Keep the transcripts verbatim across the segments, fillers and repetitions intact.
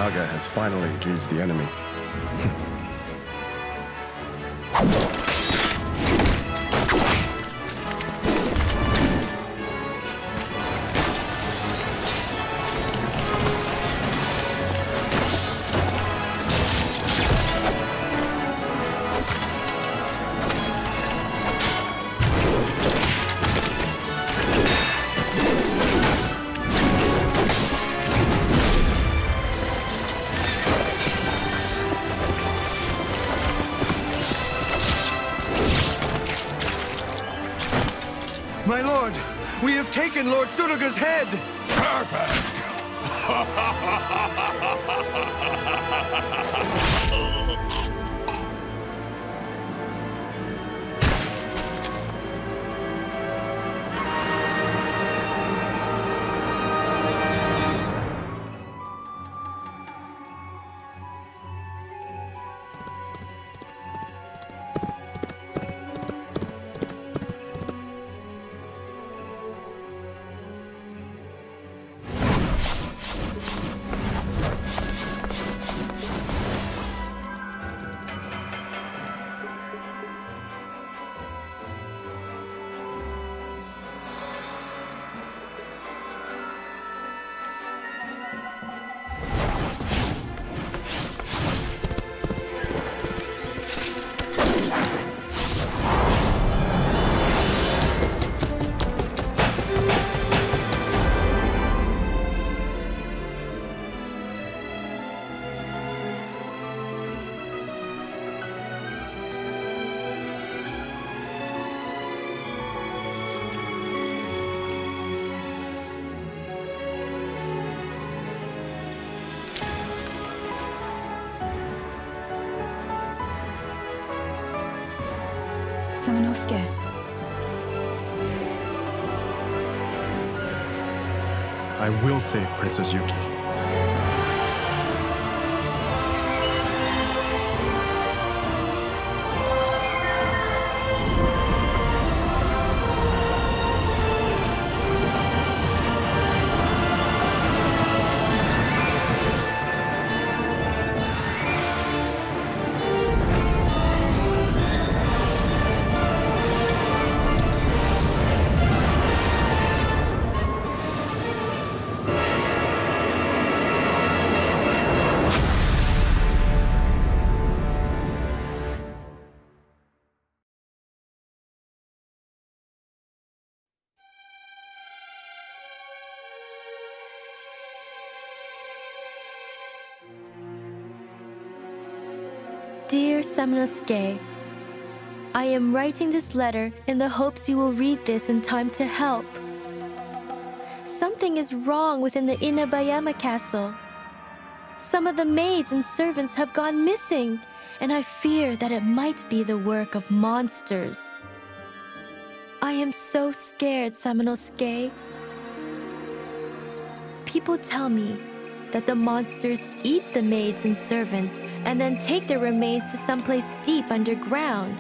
Nobunaga has finally engaged the enemy. My lord, we have taken Lord Tsunaga's head! Perfect! Samanosuke. I will save Princess Yuki. Dear Samanosuke, I am writing this letter in the hopes you will read this in time to help. Something is wrong within the Inabayama castle. Some of the maids and servants have gone missing, and I fear that it might be the work of monsters. I am so scared, Samanosuke. People tell me that the monsters eat the maids and servants and then take their remains to someplace deep underground.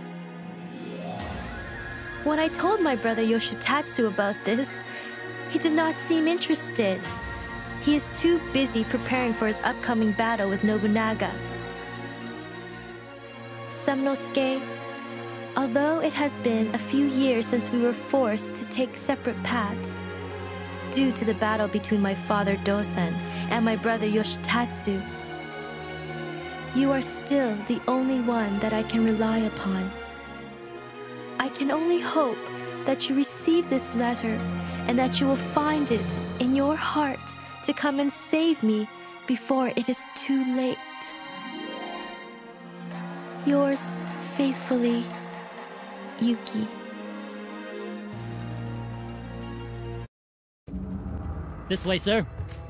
When I told my brother Yoshitatsu about this, he did not seem interested. He is too busy preparing for his upcoming battle with Nobunaga. Samanosuke, although it has been a few years since we were forced to take separate paths, due to the battle between my father Dosan and my brother Yoshitatsu, you are still the only one that I can rely upon. I can only hope that you receive this letter and that you will find it in your heart to come and save me before it is too late. Yours faithfully, Yuki. This way, sir.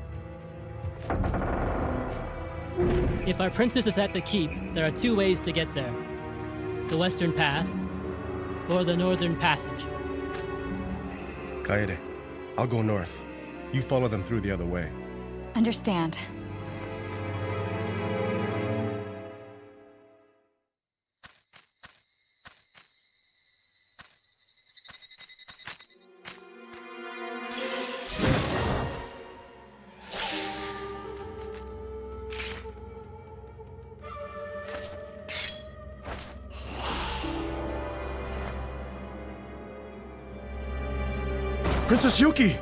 If our princess is at the keep, there are two ways to get there. The western path, or the northern passage. Kaede, I'll go north. You follow them through the other way. Understand. Princess Yuki!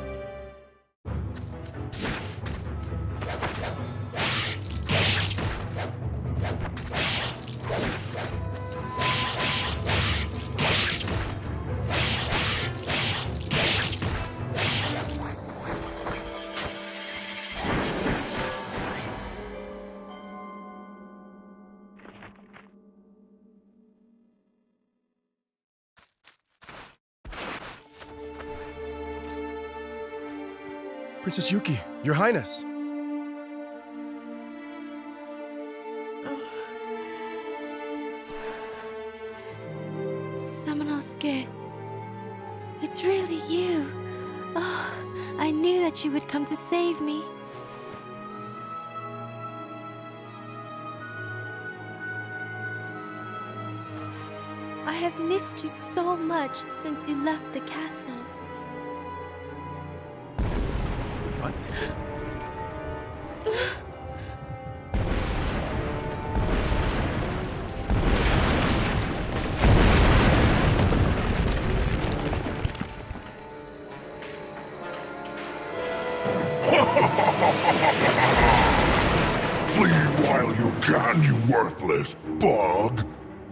Princess Yuki, Your Highness! Samanosuke, it's really you. Oh, I knew that you would come to save me. I have missed you so much since you left the castle. What? Flee while you can, you worthless bug!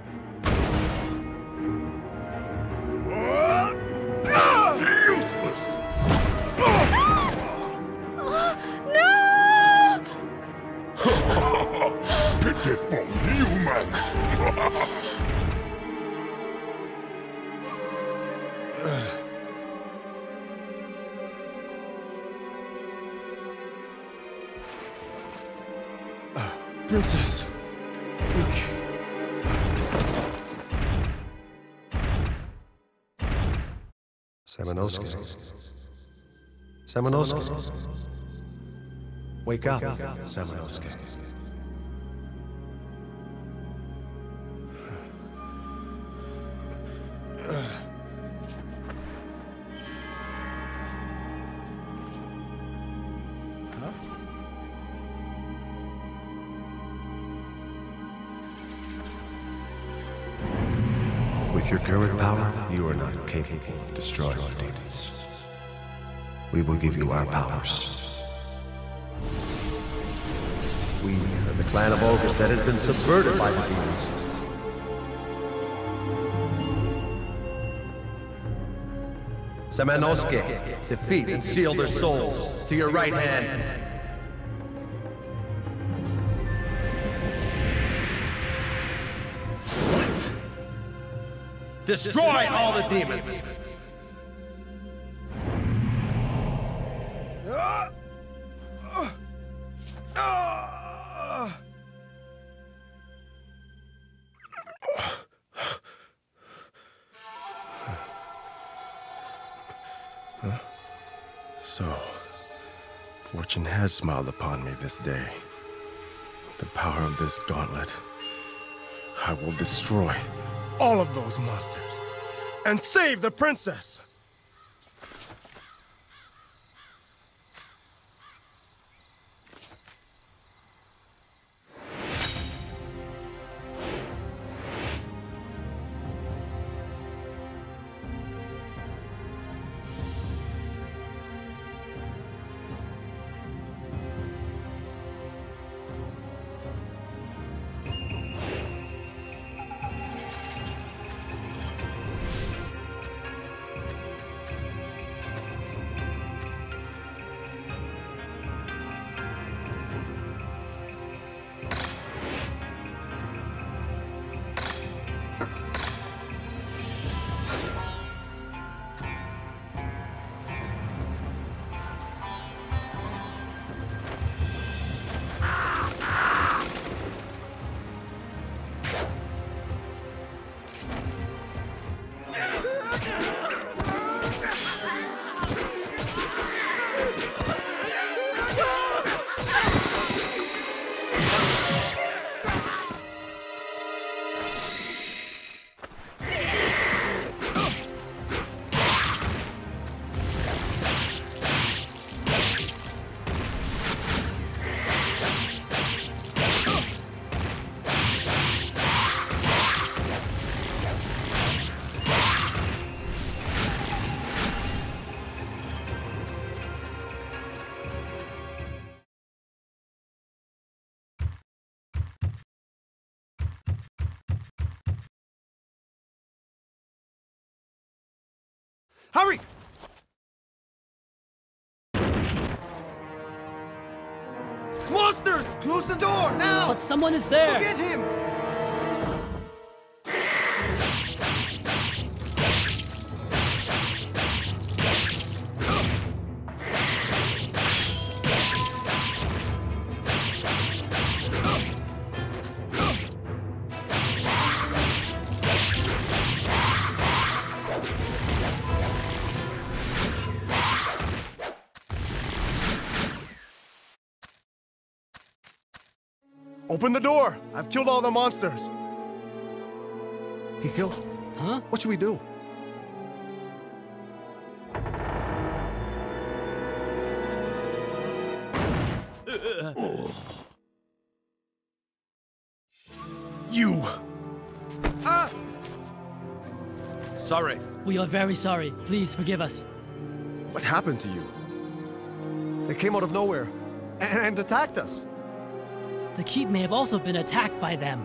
Useless! Pitiful humans! Princess Yuki. Samanosuke. Samanosuke. Wake up, Samanosuke. With your current power, you are not capable of destroying the demons. We will give you our powers. We are the clan of ogres that has been subverted by the demons. Samanosuke, defeat and seal their souls to your right hand. Destroy all the demons! So, fortune has smiled upon me this day. With the power of this gauntlet, I will destroy all of those monsters and save the princess! Hurry! Monsters! Close the door, now! But someone is there! Forget him! Open the door! I've killed all the monsters! He killed? Huh? What should we do? You! Ah! Sorry. We are very sorry. Please forgive us. What happened to you? They came out of nowhere and, and attacked us. The keep may have also been attacked by them.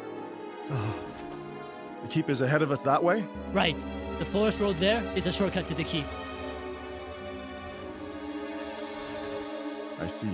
The keep is ahead of us that way? Right. The forest road there is a shortcut to the keep. I see.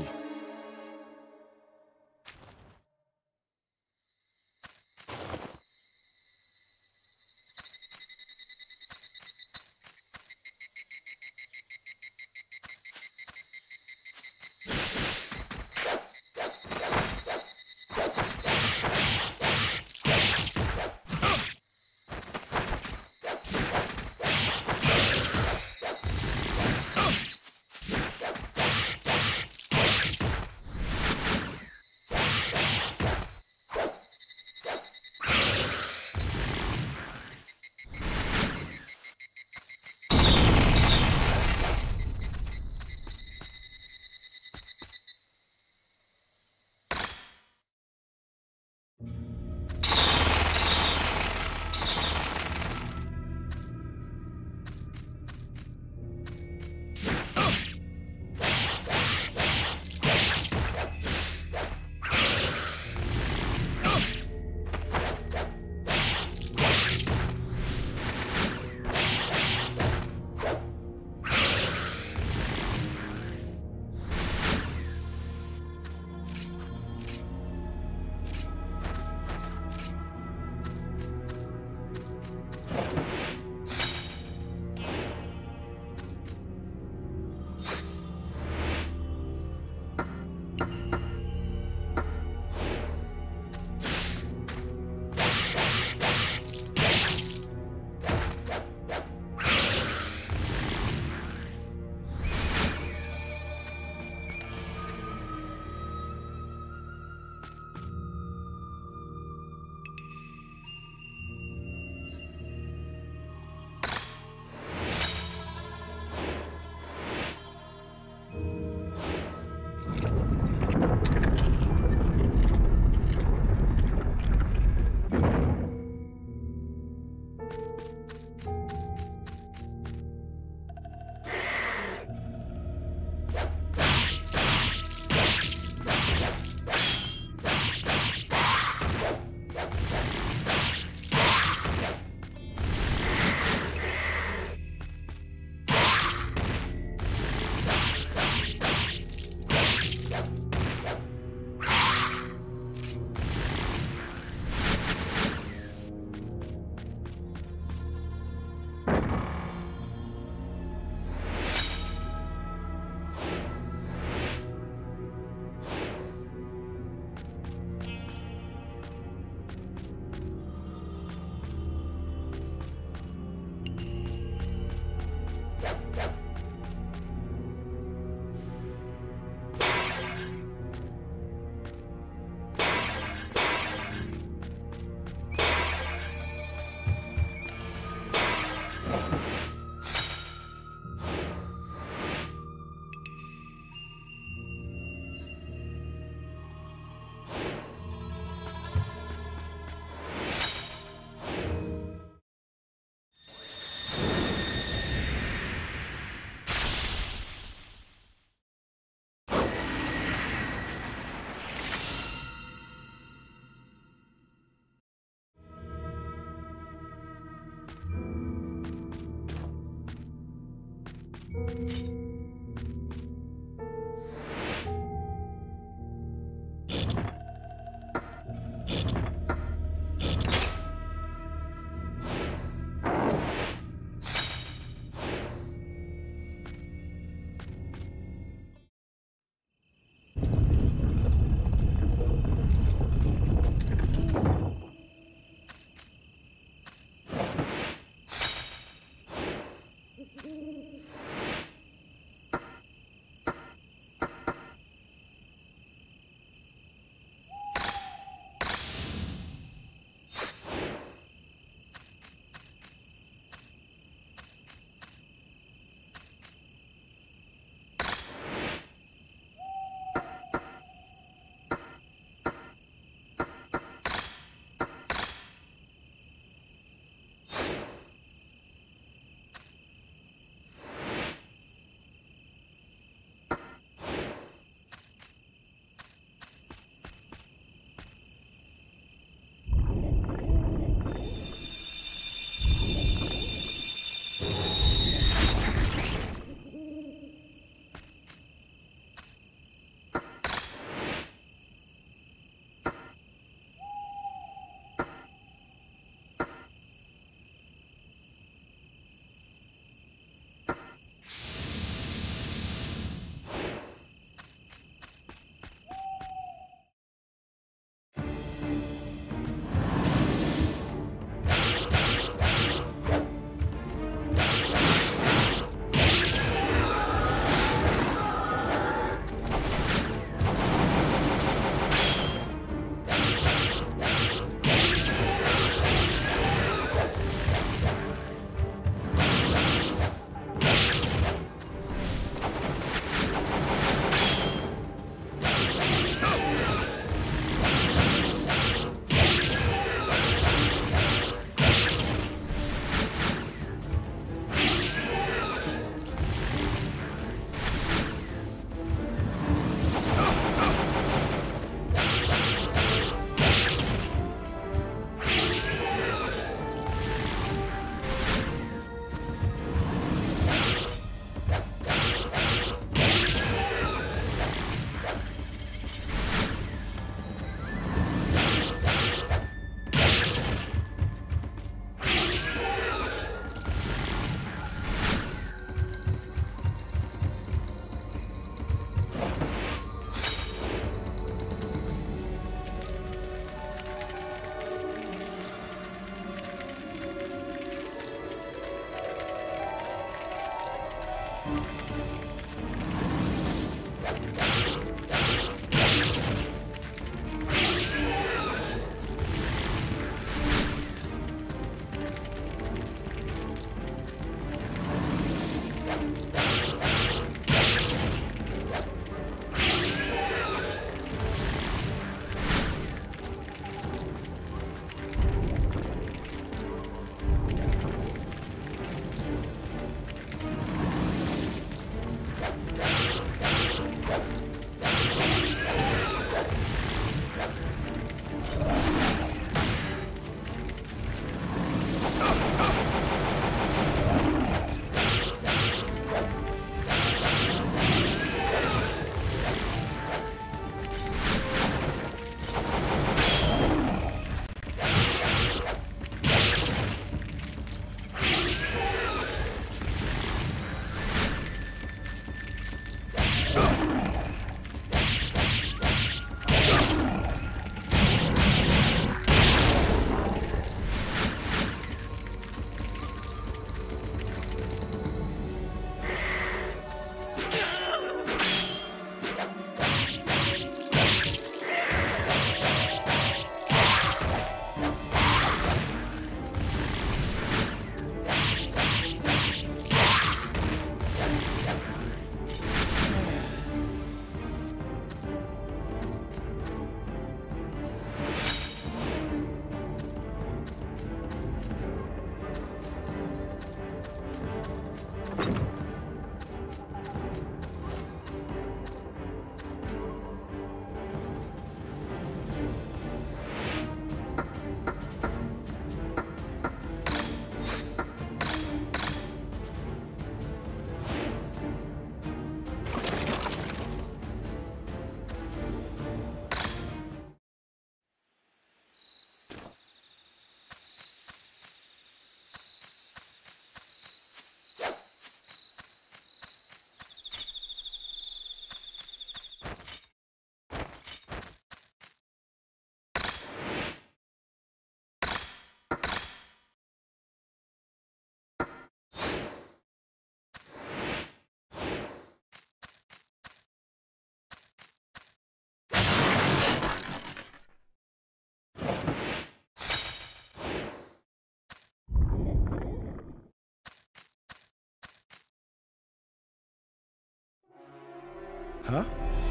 Huh?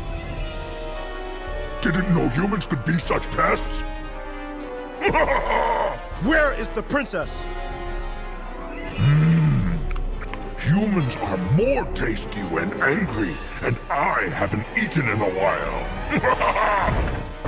Didn't know humans could be such pests? Where is the princess? Hmm. Humans are more tasty when angry, and I haven't eaten in a while.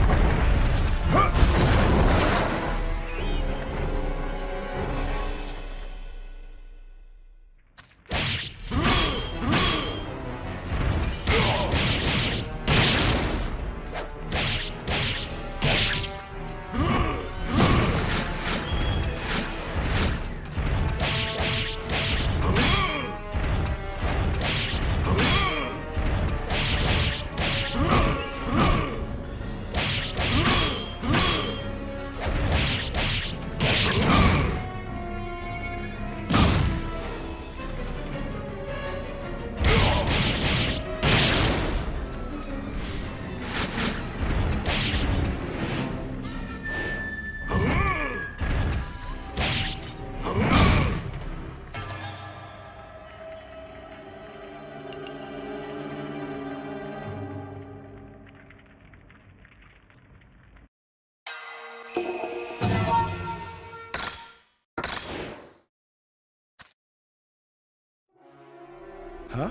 Huh?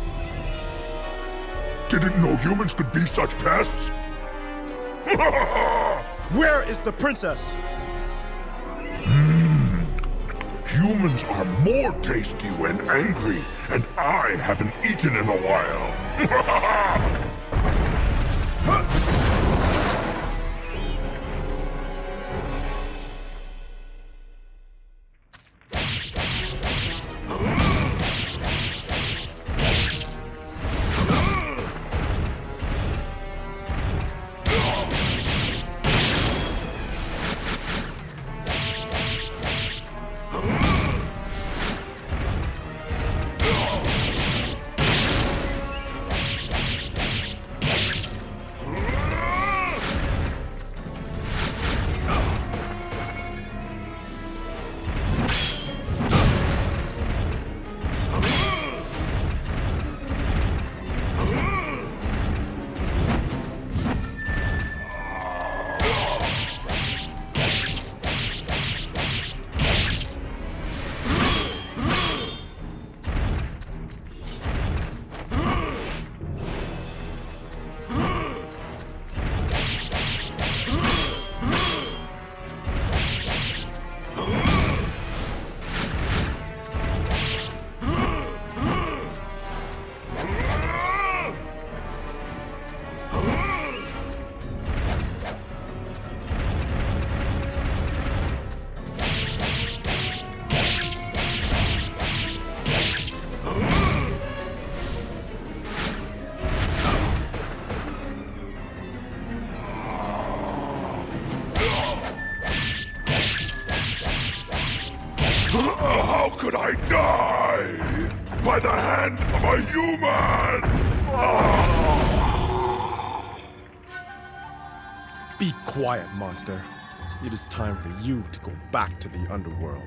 Didn't know humans could be such pests? Where is the princess? Hmm. Humans are more tasty when angry, and I haven't eaten in a while. How could I die? By the hand of a human! Be quiet, monster. It is time for you to go back to the underworld.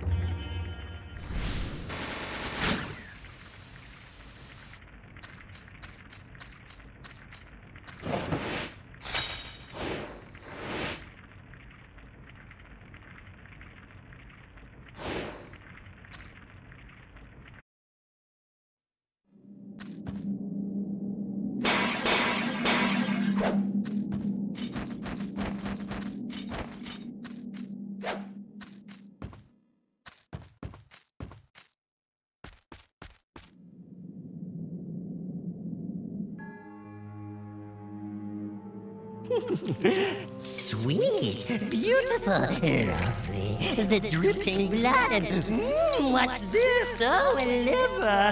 Sweet, beautiful, lovely. The dripping blood and mm, what's this? Oh, a liver.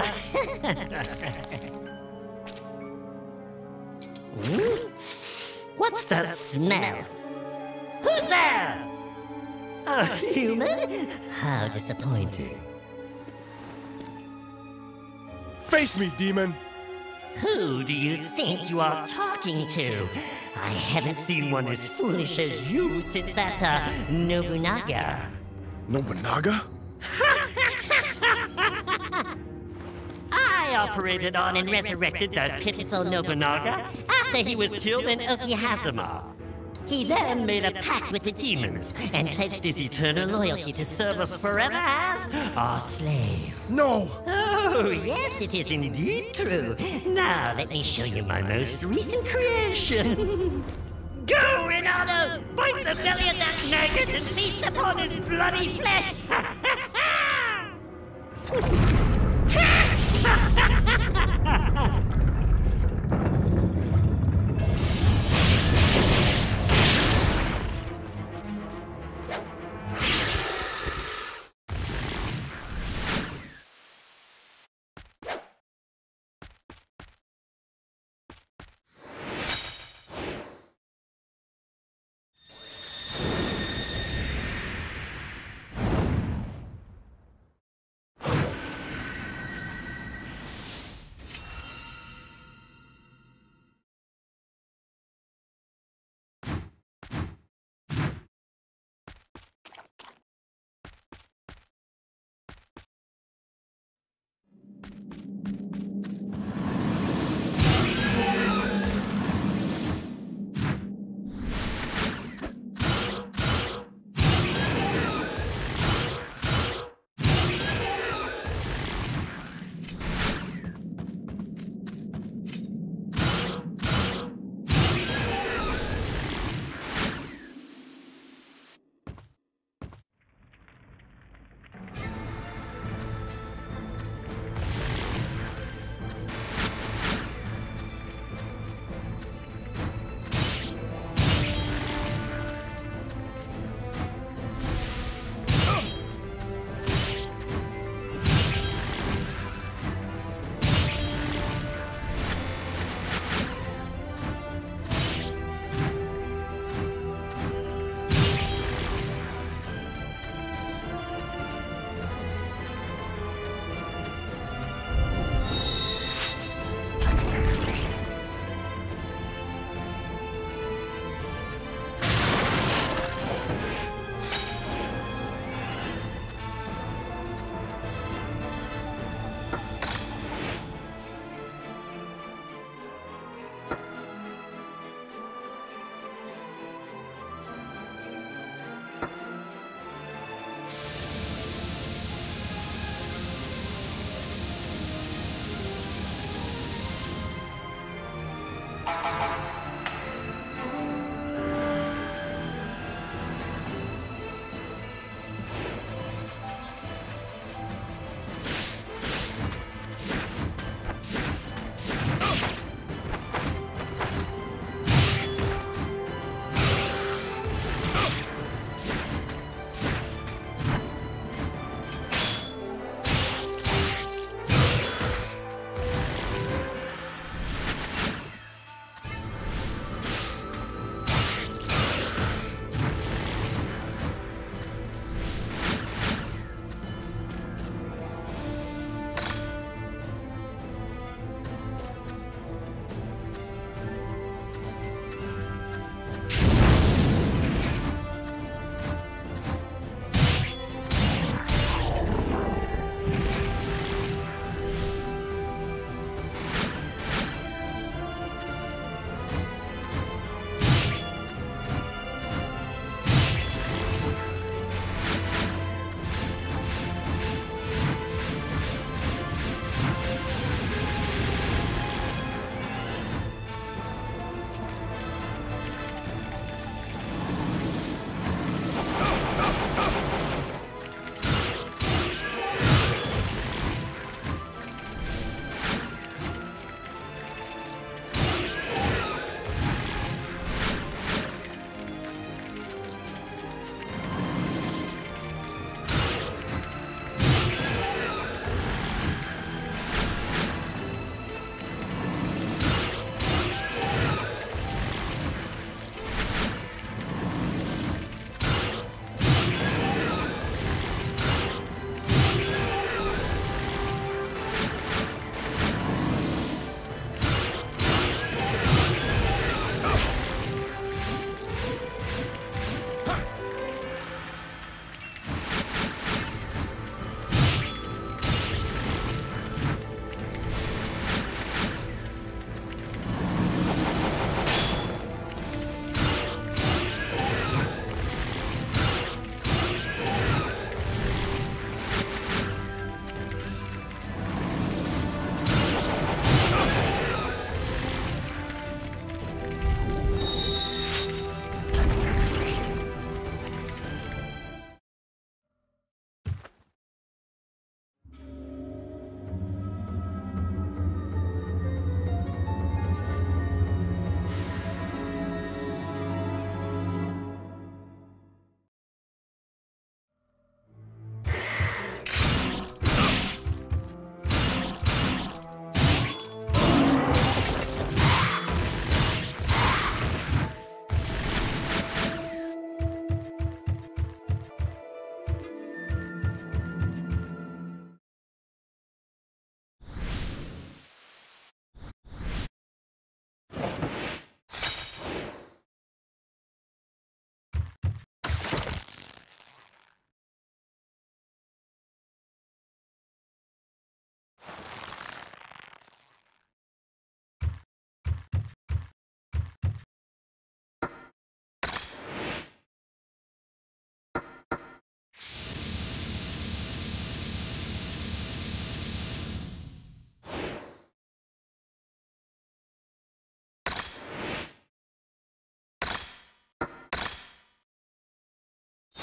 Hmm? What's that smell? Who's there? A human? How disappointing. Face me, demon! Who do you think you are talking to? I haven't seen one as foolish as you since that, uh, Nobunaga. Nobunaga? I operated on and resurrected that pitiful Nobunaga after he was killed in Okihazuma. He then made a pact with the demons and pledged his eternal loyalty to serve us forever as our slave. No! Oh, yes, it is indeed true. Now, let me show you my most recent creation. Go, Ronaldo! Bite the belly of that maggot and feast upon his bloody flesh!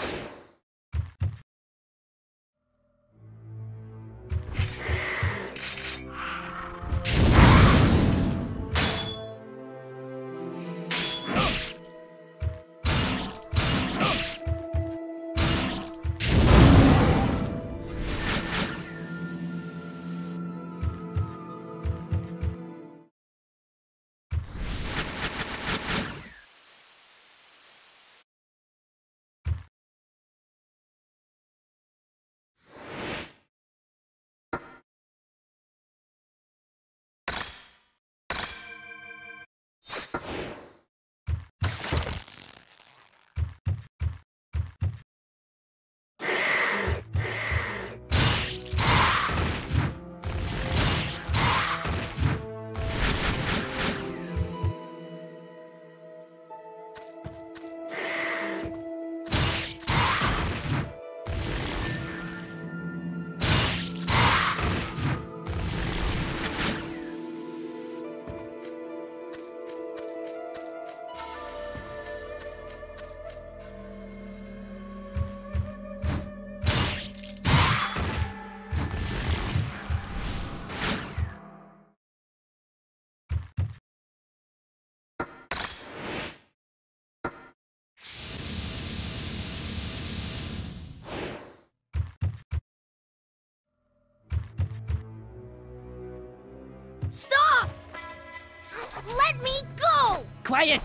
Stop! Let me go! Quiet!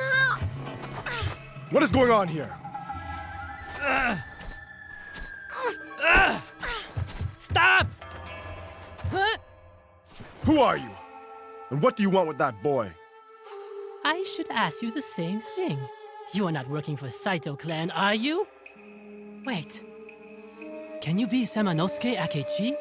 What is going on here? Uh, uh, stop! Huh? Who are you? And what do you want with that boy? I should ask you the same thing. You are not working for Saito clan, are you? Wait. Can you be Samanosuke Akechi?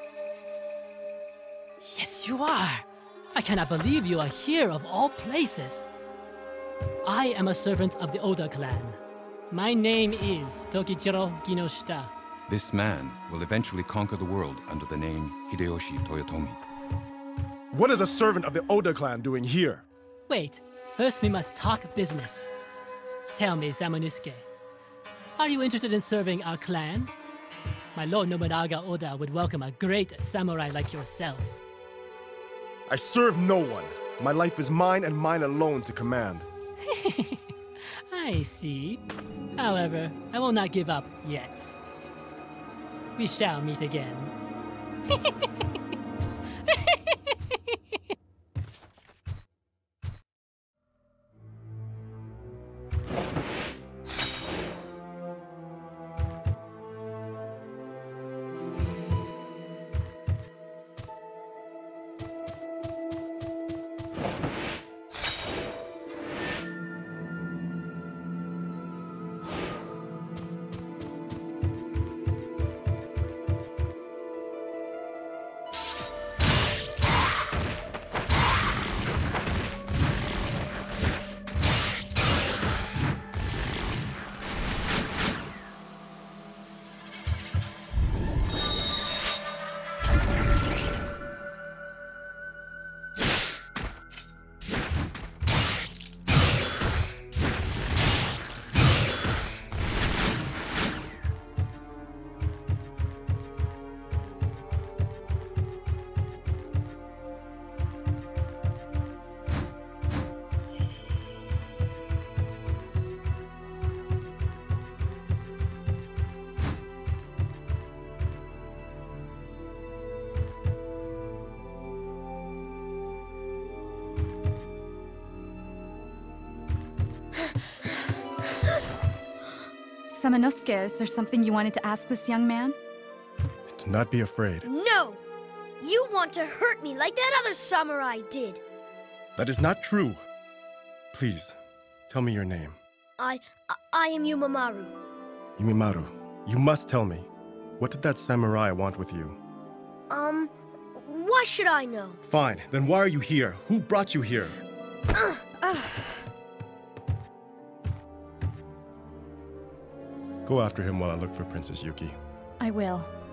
Yes, you are. I cannot believe you are here of all places. I am a servant of the Oda clan. My name is Tokichiro Kinoshita. This man will eventually conquer the world under the name Hideyoshi Toyotomi. What is a servant of the Oda clan doing here? Wait, first we must talk business. Tell me, Samanosuke, are you interested in serving our clan? My Lord Nobunaga Oda would welcome a great samurai like yourself. I serve no one. My life is mine and mine alone to command. I see. However, I will not give up yet. We shall meet again. Samanosuke, is there something you wanted to ask this young man? Do not be afraid. No! You want to hurt me like that other samurai did. That is not true. Please, tell me your name. I... I am Yumemaru. Yumemaru, you must tell me. What did that samurai want with you? Um, why should I know? Fine, then why are you here? Who brought you here? Uh, uh. Go after him while I look for Princess Yuki. I will.